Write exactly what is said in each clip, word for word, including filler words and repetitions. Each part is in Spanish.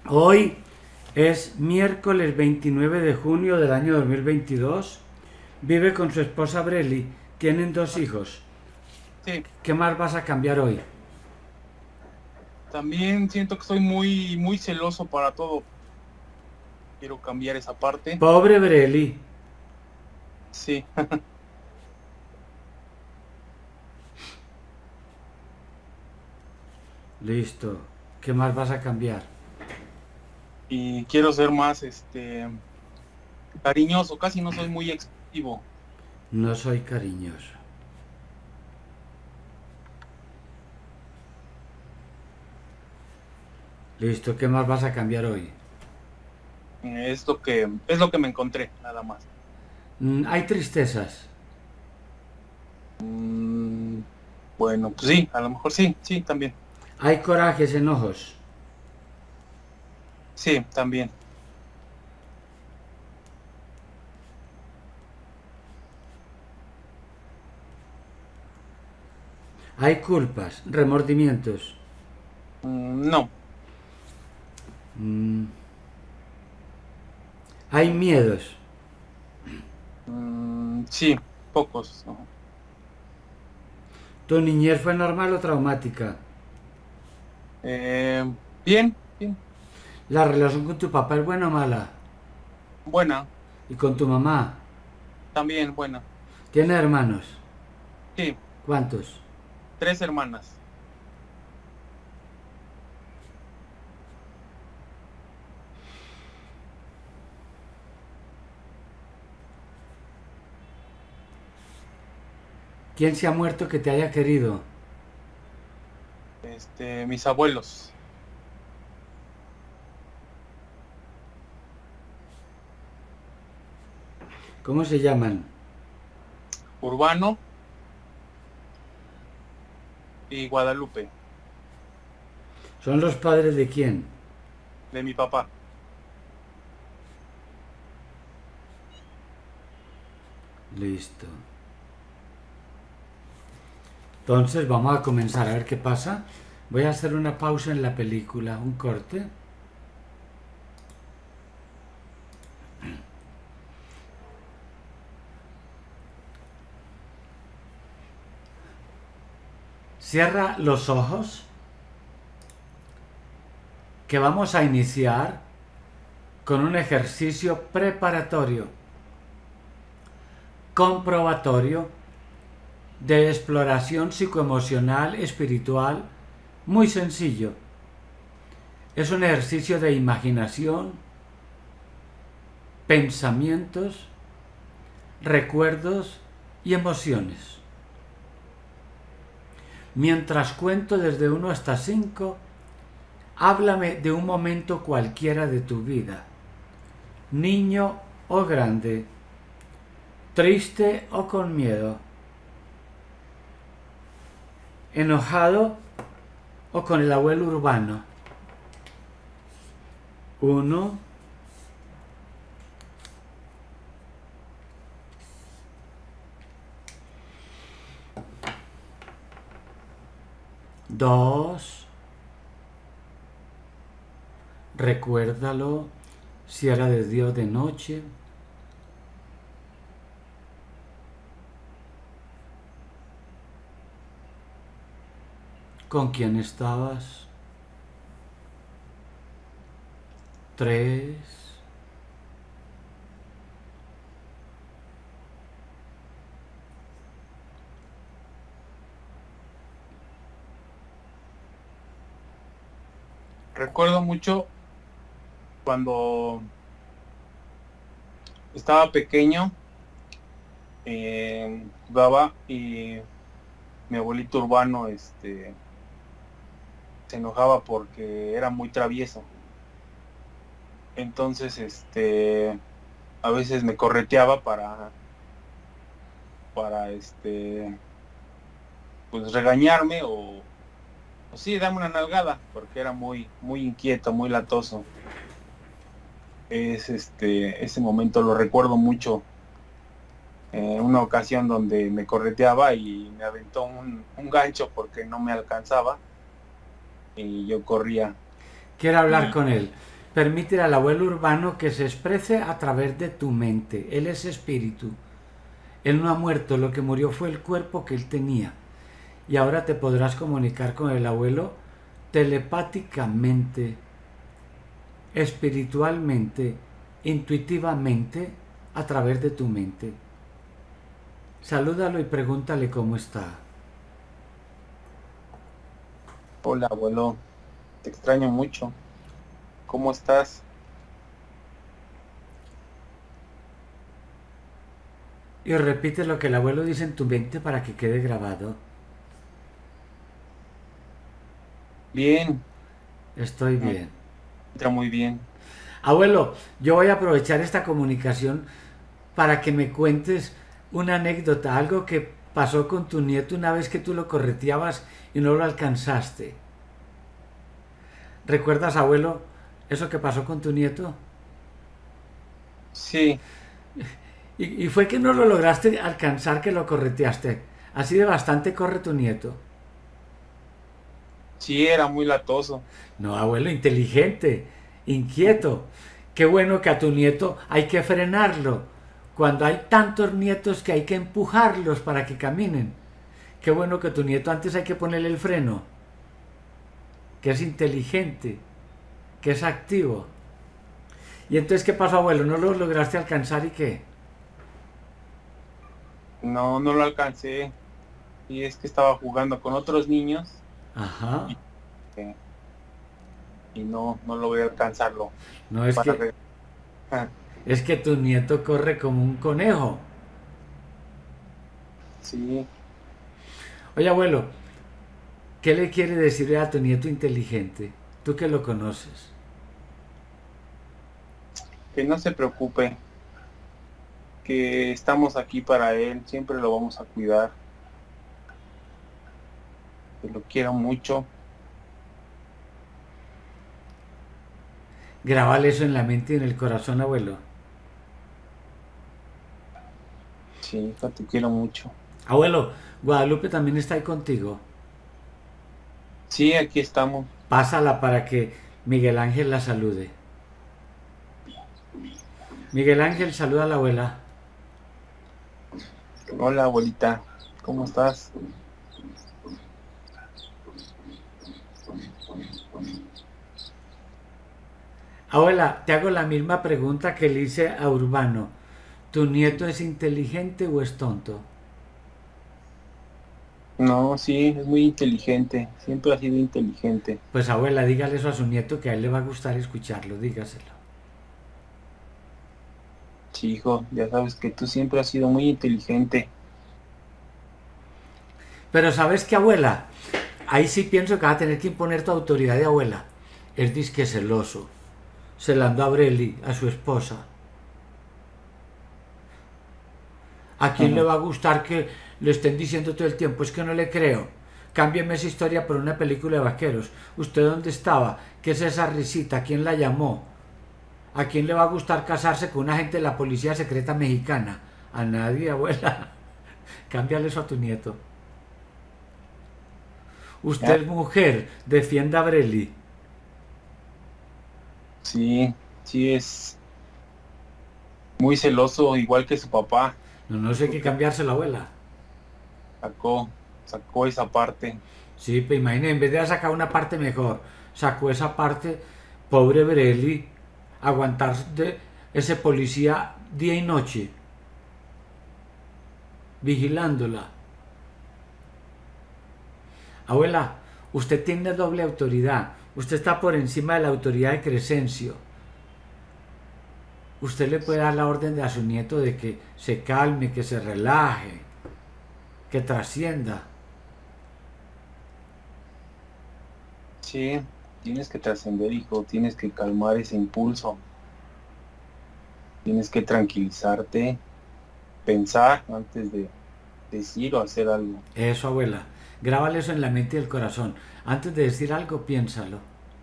Hoy es miércoles veintinueve de junio del año dos mil veintidós. Vive con su esposa Breli. Tienen dos hijos. Sí, ¿Qué más vas a cambiar hoy? también siento que soy muy, muy celoso para todo. Quiero cambiar esa parte. Pobre Breli. Sí, Listo. ¿Qué más vas a cambiar? y quiero ser más, este, cariñoso. Casi no soy muy expresivo. No soy cariñoso. Listo. ¿Qué más vas a cambiar hoy? Es lo que, es lo que me encontré, nada más. Mm, hay tristezas. Mm, bueno, pues sí, a lo mejor sí, sí, también. Hay corajes, enojos. Sí, también. Hay culpas, remordimientos. Mm, no, Mm, hay miedos. mm, sí, pocos. ¿No? ¿Tu niñez fue normal o traumática? Eh, bien, bien, ¿La relación con tu papá es buena o mala? buena, ¿Y con tu mamá? también buena. ¿Tienes hermanos? Sí, ¿Cuántos? tres hermanas. ¿Quién se ha muerto que te haya querido? Este, mis abuelos. ¿Cómo se llaman? Urbano y Guadalupe, ¿Son los padres de quién? de mi papá. Listo. Entonces vamos a comenzar a ver qué pasa. Voy a hacer una pausa en la película, un corte. Cierra los ojos, que vamos a iniciar con un ejercicio preparatorio, comprobatorio, de exploración psicoemocional espiritual, muy sencillo. Es un ejercicio de imaginación, pensamientos, recuerdos y emociones. Mientras cuento desde uno hasta cinco, háblame de un momento cualquiera de tu vida, niño o grande, triste o con miedo, enojado o con el abuelo urbano. Uno, dos, recuérdalo si era de día o de noche. ¿Con quién estabas? Tres. Recuerdo mucho cuando estaba pequeño, eh, jugaba y mi abuelito urbano, este, se enojaba porque era muy travieso. Entonces, este, a veces me correteaba para, para, este, pues regañarme o, o sí, darme una nalgada, porque era muy, muy inquieto, muy latoso. Es este, ese momento lo recuerdo mucho. Eh, una ocasión donde me correteaba y me aventó un, un gancho porque no me alcanzaba y yo corría Quiero hablar y con él. Permítele al abuelo Urbano que se exprese a través de tu mente. Él es espíritu. Él no ha muerto, lo que murió fue el cuerpo que él tenía. Y ahora te podrás comunicar con el abuelo telepáticamente, espiritualmente, intuitivamente, a través de tu mente. Salúdalo y pregúntale cómo está. Hola, abuelo. Te extraño mucho. ¿Cómo estás? Y repite lo que el abuelo dice en tu mente para que quede grabado. Bien. Estoy bien. Entra muy bien. Abuelo, yo voy a aprovechar esta comunicación para que me cuentes una anécdota, algo que pasó con tu nieto una vez que tú lo correteabas y no lo alcanzaste. ¿Recuerdas, abuelo, eso que pasó con tu nieto? Sí. Y, y fue que no lo lograste alcanzar, que lo correteaste. Así de bastante corre tu nieto. Sí, era muy latoso. No, abuelo, inteligente, inquieto. Qué bueno que a tu nieto hay que frenarlo. Cuando hay tantos nietos que hay que empujarlos para que caminen. Qué bueno que tu nieto antes hay que ponerle el freno. Que es inteligente, que es activo. ¿Y entonces qué pasó, abuelo? ¿No lo lograste alcanzar y qué? No, no lo alcancé. Y es que estaba jugando con otros niños. Ajá. Y, eh, y no, no logré alcanzarlo. No, es Para que, re- Ah, es que tu nieto corre como un conejo. sí, Oye, abuelo, ¿qué le quiere decirle a tu nieto inteligente? Tú que lo conoces. que no se preocupe, que estamos aquí para él, siempre lo vamos a cuidar, que lo quiero mucho. Grábale eso en la mente y en el corazón, abuelo. Sí, hija, te quiero mucho. Abuelo, Guadalupe también está ahí contigo. Sí, aquí estamos. Pásala para que Miguel Ángel la salude. Miguel Ángel, saluda a la abuela. Hola, abuelita, ¿cómo estás? Abuela, te hago la misma pregunta que le hice a Urbano. ¿Tu nieto es inteligente o es tonto? No, sí, es muy inteligente, siempre ha sido inteligente. Pues abuela, dígale eso a su nieto que a él le va a gustar escucharlo, dígaselo. Sí, hijo, ya sabes que tú siempre has sido muy inteligente. Pero ¿sabes qué, abuela? Ahí sí pienso que va a tener que imponer tu autoridad de abuela. Es disque celoso. Se la andó a Breli, a su esposa. ¿A quién le Ajá. va a gustar que le estén diciendo todo el tiempo? Es que no le creo. Cámbieme esa historia por una película de vaqueros. ¿Usted dónde estaba? ¿Qué es esa risita? ¿Quién la llamó? ¿A quién le va a gustar casarse con un agente de la policía secreta mexicana? A nadie, abuela. Cámbiale eso a tu nieto. Ya, Usted es mujer, defienda a Breli. sí, sí es muy celoso, igual que su papá. No, no sé qué Porque cambiárselo, abuela. sacó, sacó esa parte. Sí, pero imagínate, en vez de sacar una parte mejor, sacó esa parte, pobre Breli, aguantar de ese policía día y noche, vigilándola. Abuela, usted tiene doble autoridad. Usted está por encima de la autoridad de Crescencio. Usted le puede dar la orden de a su nieto de que se calme, que se relaje, que trascienda. Sí, tienes que trascender, hijo, tienes que calmar ese impulso, tienes que tranquilizarte, pensar antes de decir o hacer algo. Eso, abuela. Grábale eso en la mente y el corazón. Antes de decir algo, piénsalo.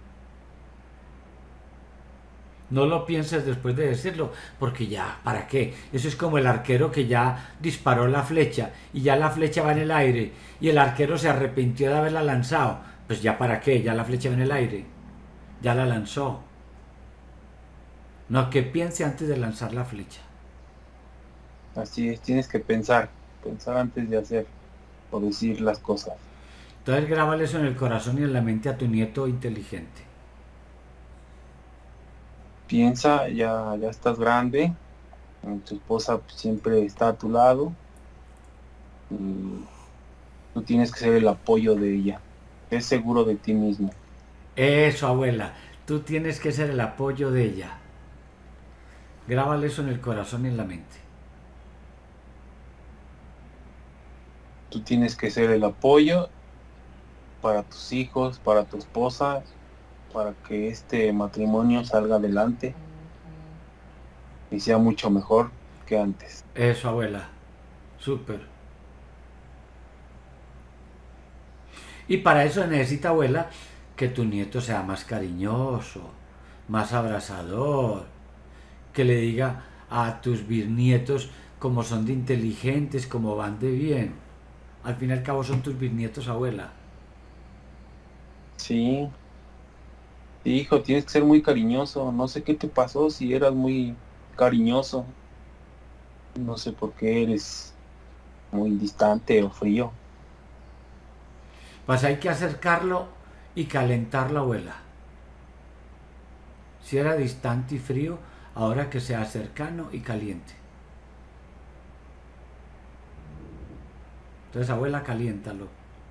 No lo pienses después de decirlo, porque ya, ¿para qué? Eso es como el arquero que ya disparó la flecha y ya la flecha va en el aire y el arquero se arrepintió de haberla lanzado. Pues ya, ¿para qué? Ya la flecha va en el aire. Ya la lanzó. No, que piense antes de lanzar la flecha. Así es, tienes que pensar, pensar antes de hacer o decir las cosas. Entonces grábale eso en el corazón y en la mente a tu nieto inteligente. Piensa, ya, ya estás grande, tu esposa siempre está a tu lado y tú tienes que ser el apoyo de ella. Es seguro de ti mismo. Eso, abuela. Tú tienes que ser el apoyo de ella. Grábale eso en el corazón y en la mente. Tú tienes que ser el apoyo para tus hijos, para tu esposa, para que este matrimonio salga adelante y sea mucho mejor que antes. Eso, abuela. Súper. Y para eso necesita, abuela, que tu nieto sea más cariñoso, más abrazador, que le diga a tus bisnietos cómo son de inteligentes, cómo van de bien. Al fin y al cabo son tus bisnietos, abuela. Sí, sí, hijo, tienes que ser muy cariñoso. No sé qué te pasó si eras muy cariñoso. No sé por qué eres muy distante o frío. Pues hay que acercarlo y calentar la abuela. Si era distante y frío, ahora que sea cercano y caliente. Entonces, abuela, caliéntalo.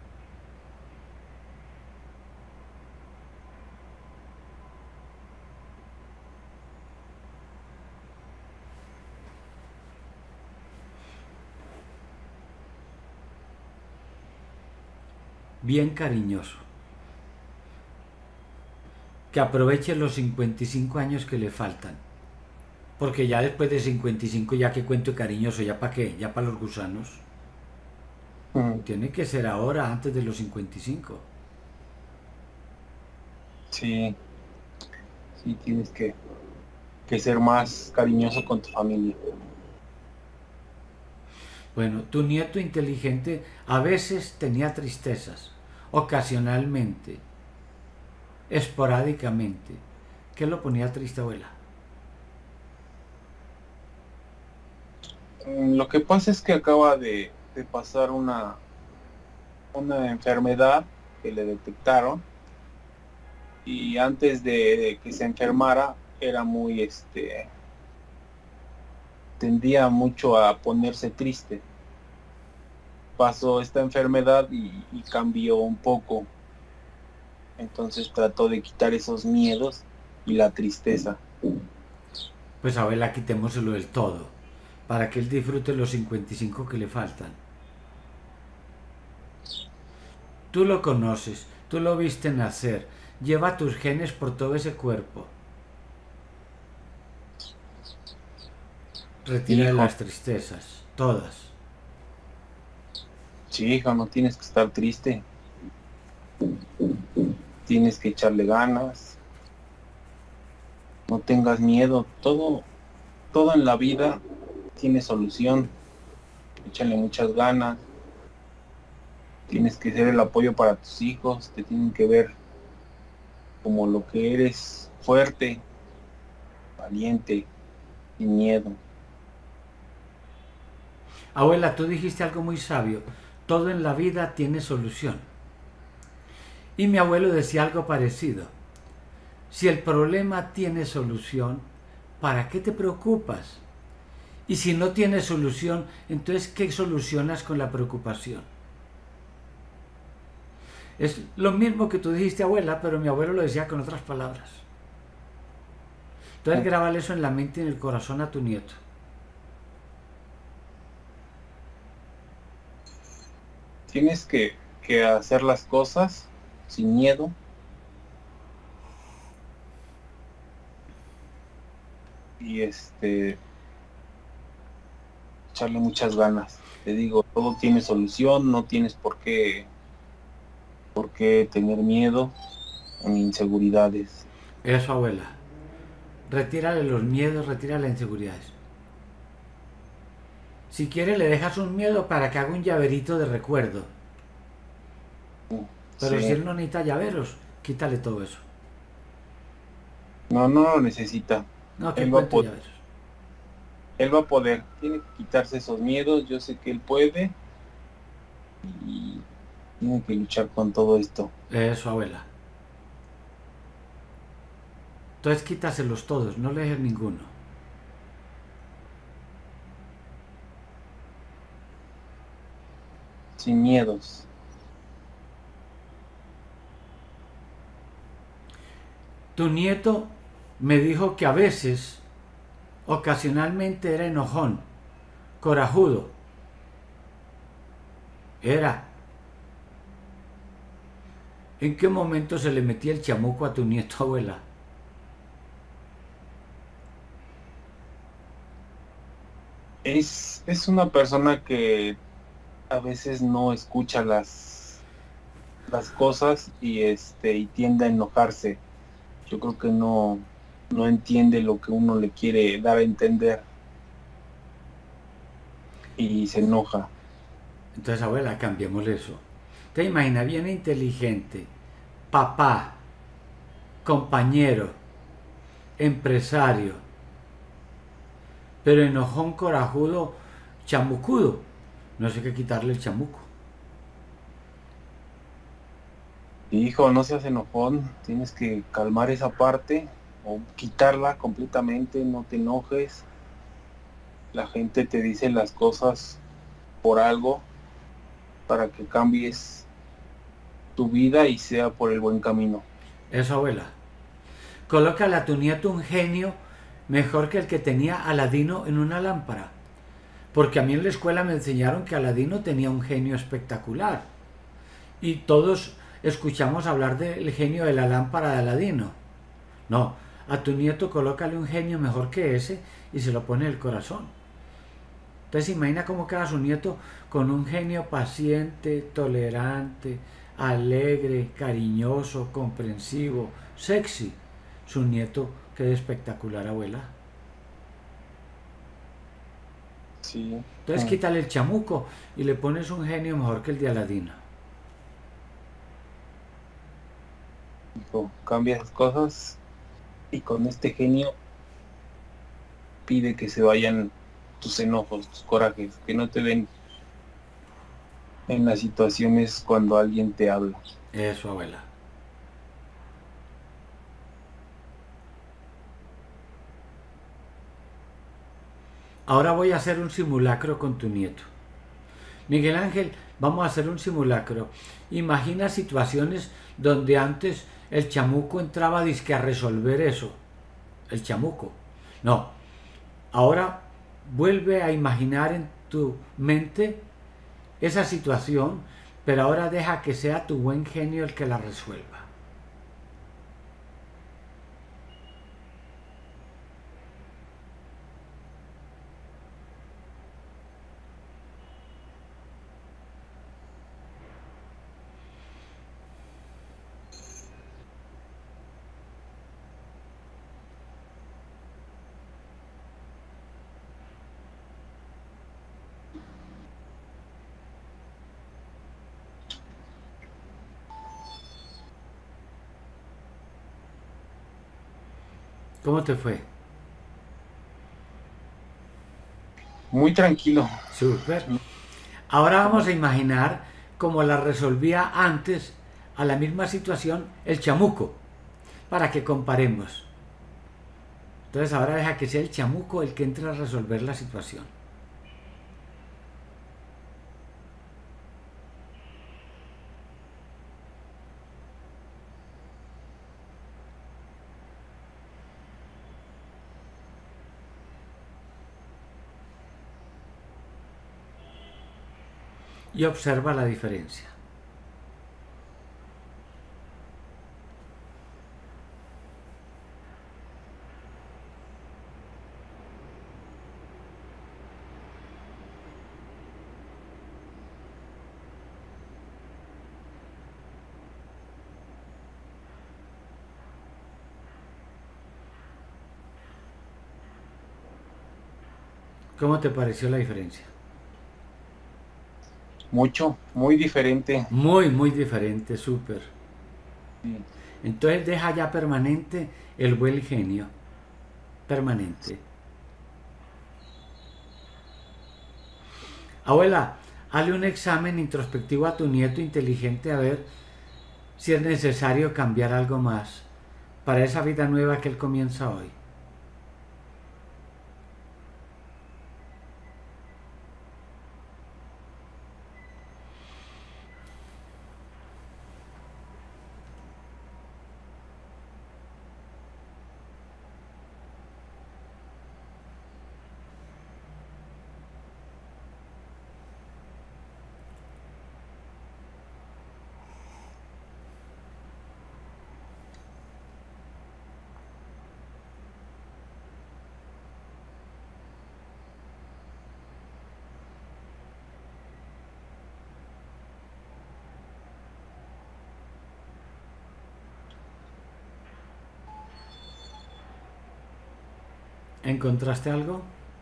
Bien cariñoso. Que aproveche los cincuenta y cinco años que le faltan. Porque ya después de cincuenta y cinco, ya que cuento cariñoso, ¿ya para qué? ¿Ya para los gusanos? Mm, Tiene que ser ahora, antes de los cincuenta y cinco. Sí, sí, tienes que, que ser más cariñoso con tu familia. Bueno, tu nieto inteligente a veces tenía tristezas, ocasionalmente, esporádicamente. ¿Qué lo ponía triste, abuela? Mm, Lo que pasa es que acaba de, de pasar una, una enfermedad que le detectaron y antes de que se enfermara era muy, este, tendía mucho a ponerse triste. Pasó esta enfermedad y, y cambió un poco. Entonces trató de quitar esos miedos y la tristeza. Pues abuela, quitémoselo del todo, para que él disfrute los cincuenta y cinco que le faltan. Tú lo conoces, tú lo viste nacer, lleva tus genes por todo ese cuerpo. Retira Hijo, las tristezas, todas. sí, hijo, no tienes que estar triste. Tienes que echarle ganas. No tengas miedo. Todo, todo en la vida tiene solución. Échale muchas ganas. Tienes que ser el apoyo para tus hijos. Te tienen que ver como lo que eres, fuerte, valiente, sin miedo. Abuela, tú dijiste algo muy sabio, todo en la vida tiene solución. Y mi abuelo decía algo parecido. Si el problema tiene solución, ¿para qué te preocupas? Y si no tiene solución, entonces ¿qué solucionas con la preocupación? Es lo mismo que tú dijiste, abuela, pero mi abuelo lo decía con otras palabras. Entonces grábale eso en la mente y en el corazón a tu nieto. Tienes que, que hacer las cosas sin miedo. Y este, echarle muchas ganas. Te digo, todo tiene solución, no tienes por qué, por qué tener miedo ni inseguridades. Eso, abuela. Retírale los miedos, retírale las inseguridades. Si quiere le dejas un miedo para que haga un llaverito de recuerdo. Pero si Sí, él no necesita llaveros, quítale todo eso. no, no lo necesita. No, qué Él va a cuento ya poder, ves. él va a poder, tiene que quitarse esos miedos, yo sé que él puede y tiene que luchar con todo esto. Eso, abuela. Entonces quítaselos todos, no le dejes ninguno. Sin miedos. Tu nieto me dijo que a veces, ocasionalmente era enojón, corajudo. Era. ¿En qué momento se le metía el chamuco a tu nieto, abuela? Es, es una persona que a veces no escucha las, las cosas y este y tiende a enojarse. Yo creo que no, no entiende lo que uno le quiere dar a entender y se enoja. Entonces, abuela, cambiemos eso. Te imaginas bien inteligente, papá, compañero, empresario, pero enojón, corajudo, chamucudo. No sé qué quitarle el chamuco. Hijo, no seas enojón, tienes que calmar esa parte o quitarla completamente, no te enojes. La gente te dice las cosas por algo para que cambies tu vida y sea por el buen camino. Eso, abuela. Colócale a tu nieto un genio mejor que el que tenía Aladino en una lámpara. Porque a mí en la escuela me enseñaron que Aladino tenía un genio espectacular. Y todos escuchamos hablar del genio de la lámpara de Aladino. No, a tu nieto colócale un genio mejor que ese y se lo pone en el corazón. Entonces imagina cómo queda su nieto con un genio paciente, tolerante, alegre, cariñoso, comprensivo, sexy. Su nieto queda espectacular, abuela. Sí. Entonces Mm. quítale el chamuco y le pones un genio mejor que el de Aladino. Hijo, cambia las cosas y con este genio pide que se vayan tus enojos, tus corajes, que no te den en las situaciones cuando alguien te habla. Eso, abuela. Ahora voy a hacer un simulacro con tu nieto. Miguel Ángel, vamos a hacer un simulacro. Imagina situaciones donde antes el chamuco entraba dizque a resolver eso. El chamuco. No. Ahora vuelve a imaginar en tu mente esa situación, pero ahora deja que sea tu buen genio el que la resuelva. ¿Cómo te fue? Muy tranquilo. Súper. Ahora vamos a imaginar cómo la resolvía antes a la misma situación el chamuco, para que comparemos. Entonces ahora deja que sea el chamuco el que entre a resolver la situación. Y observa la diferencia. ¿Cómo te pareció la diferencia? Mucho, muy diferente. Muy, muy diferente, súper. Sí. Entonces deja ya permanente el buen genio. permanente. Abuela, hazle un examen introspectivo a tu nieto inteligente a ver si es necesario cambiar algo más para esa vida nueva que él comienza hoy. ¿Encontraste algo?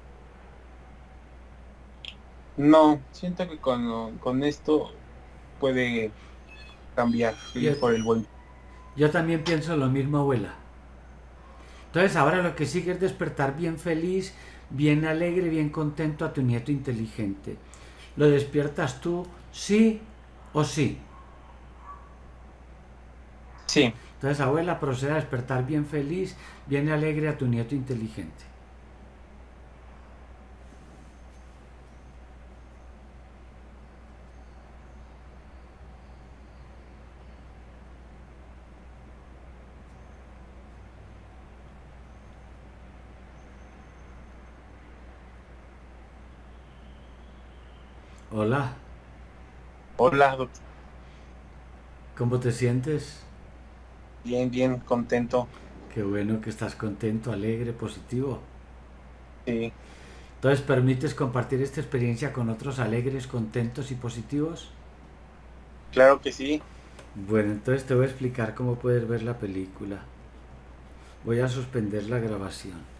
No, siento que con, con esto puede cambiar, ir Yo, por el buen. yo también pienso lo mismo, abuela. Entonces ahora lo que sigue es despertar bien feliz, bien alegre, bien contento a tu nieto inteligente. ¿Lo despiertas tú, sí o sí? Sí, Entonces, abuela, procede a despertar bien feliz, bien alegre a tu nieto inteligente. Hola, hola, doctor. ¿cómo te sientes? Bien, bien, contento. Qué bueno que estás contento, alegre, positivo. Sí, Entonces, ¿permites compartir esta experiencia con otros alegres, contentos y positivos? claro que sí. Bueno, entonces te voy a explicar cómo puedes ver la película. Voy a suspender la grabación.